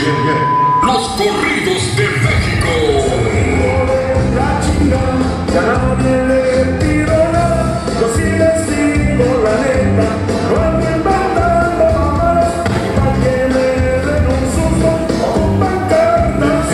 Los corridos de México. La chingada, ya nadie le pido nada, yo sí les digo la neta, no ando inventando mamadas, para que me den un susto o un pancartas.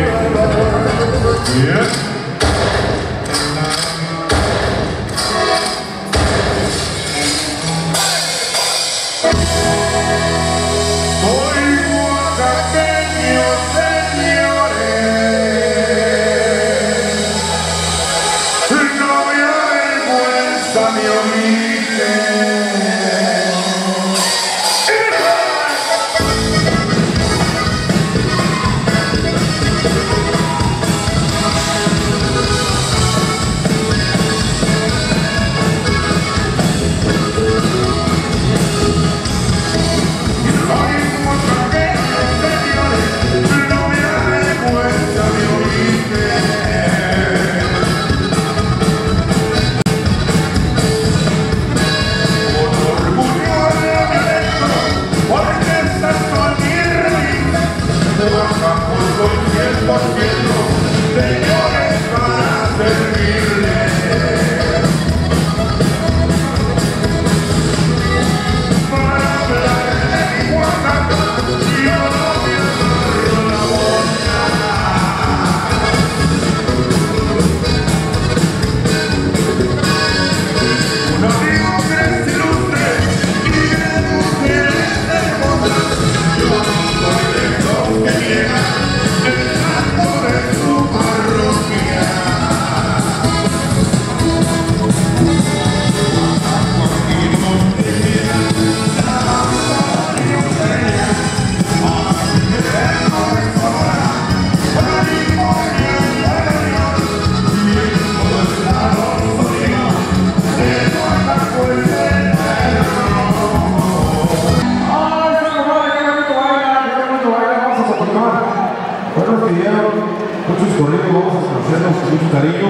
Muchos corridos, vamos a conocernos con mucho cariño.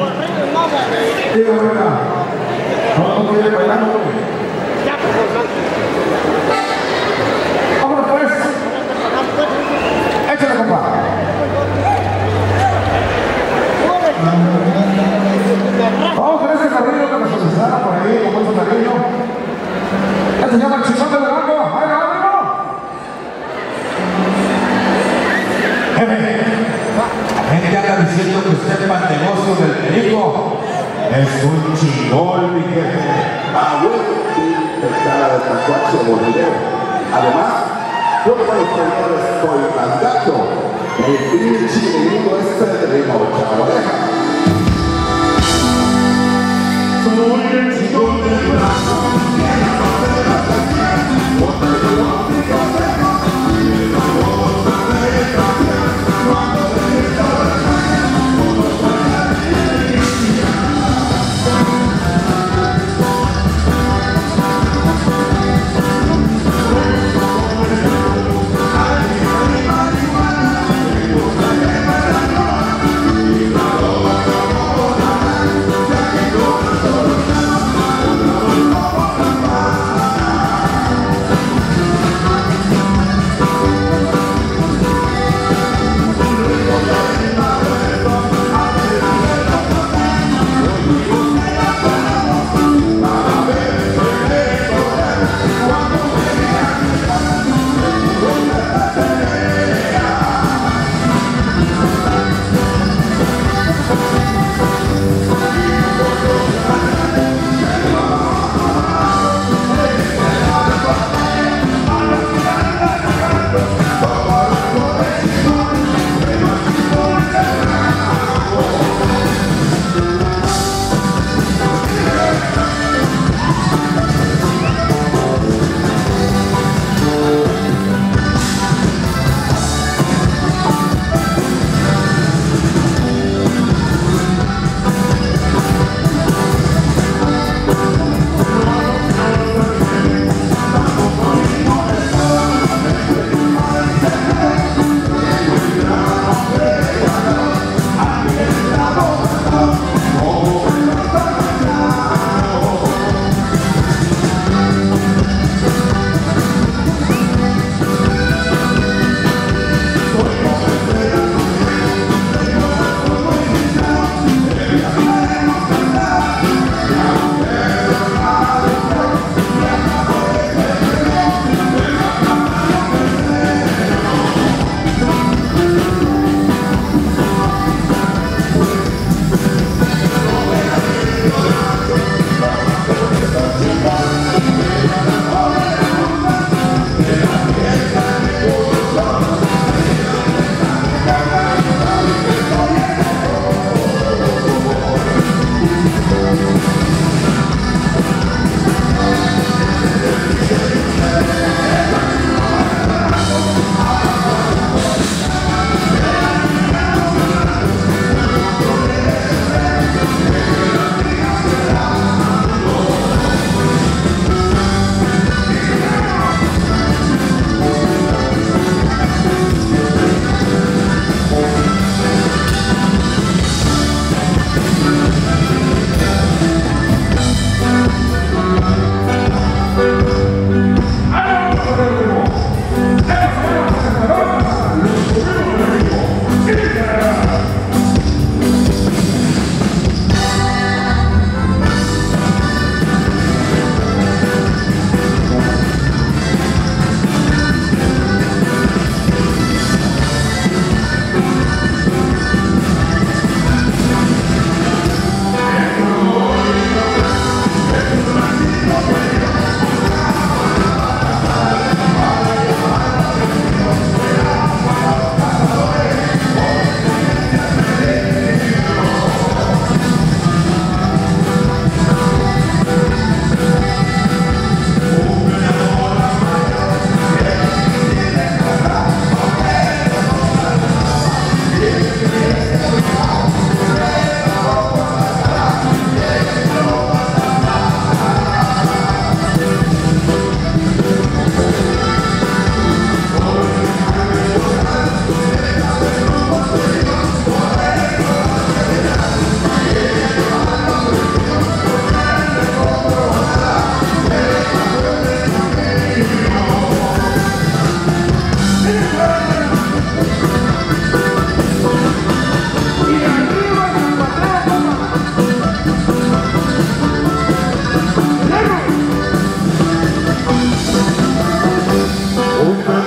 Diga, venga, vamos a ir bailando. Vámonos pues. Échale, compa. Vamos con ese corrido que nos presentaron por ahí con mucho cariño. Este se llama El Chichón de Durango. ¡Ay, vámonos! La gente anda diciendo que usted para el negocio del perico es un chingón, mi jefe. Ah, bueno, está de tacuache bolilero. Además, yo con los señores soy más gato. El pinche enemigo este de la oreja. Soy el chico del brazo, que la noche de la canción, otra de los consejos, y la bolsa de cambiar, cuando se está la calle, como para la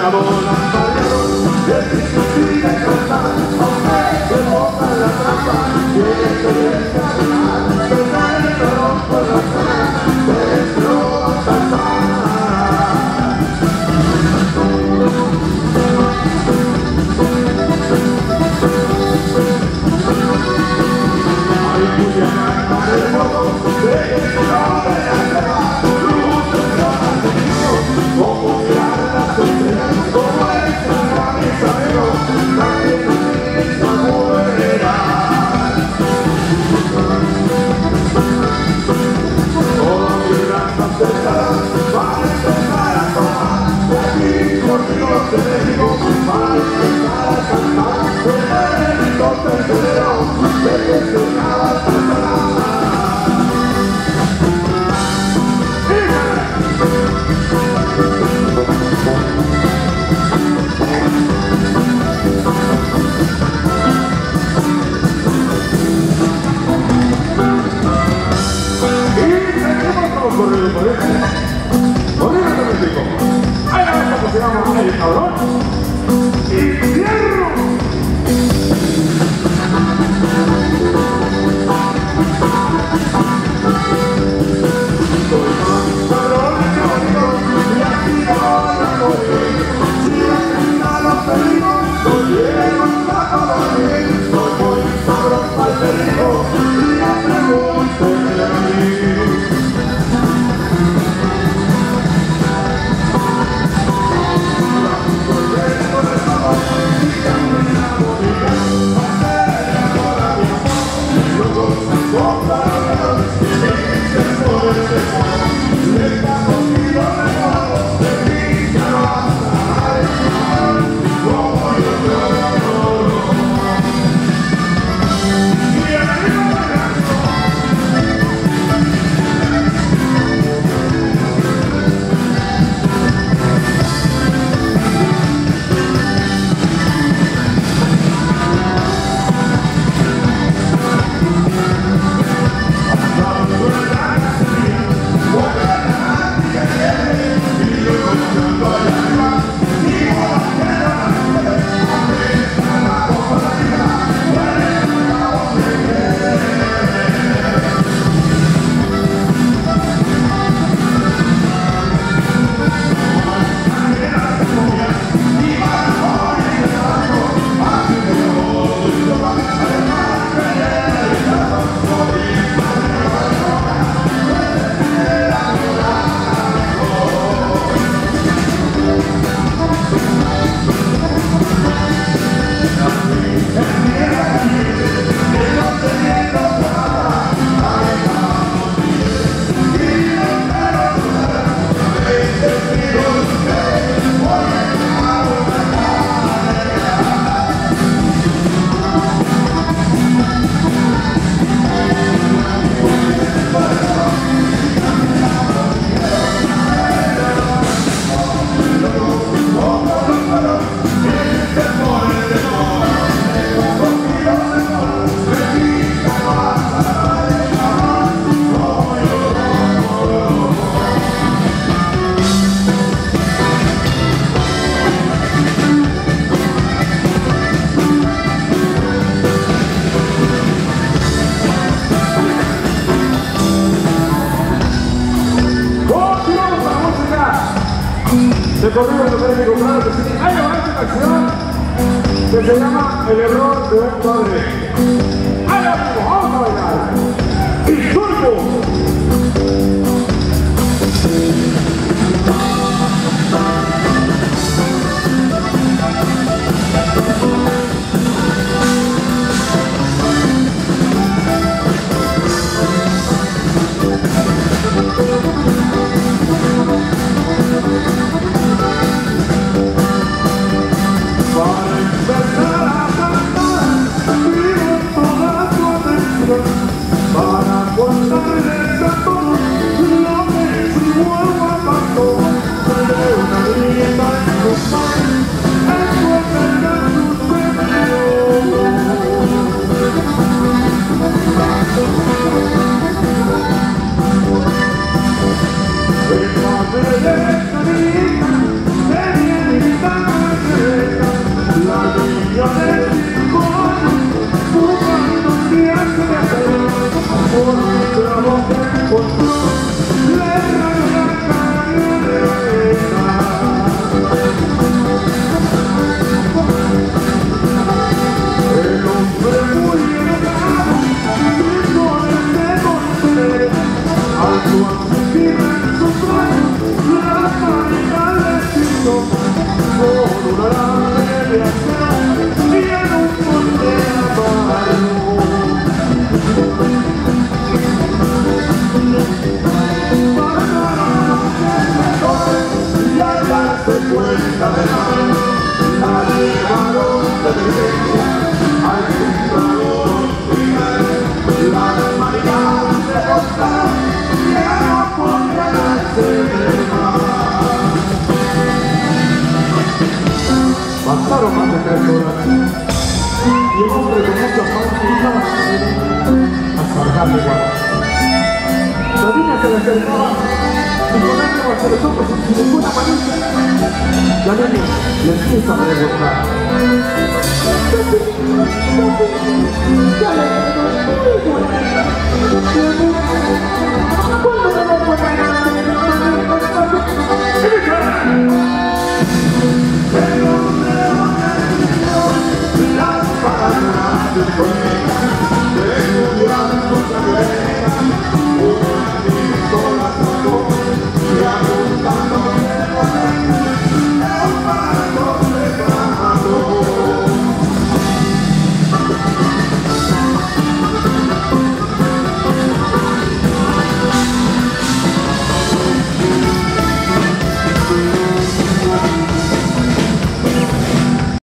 de corrido auténtico, claro que sí. Hay una canción que se llama El error de un padre. ¡Ay, amigo! ¡Vamos a bailar! ¡Y turbo! Para contarles más de 3 horas. Y un hombre con muchas manos estaba hasta dejarle igual. La niña se le acercaba y con lágrimas en los ojos sin ninguna manita. La niña le empieza a preguntar. Ya le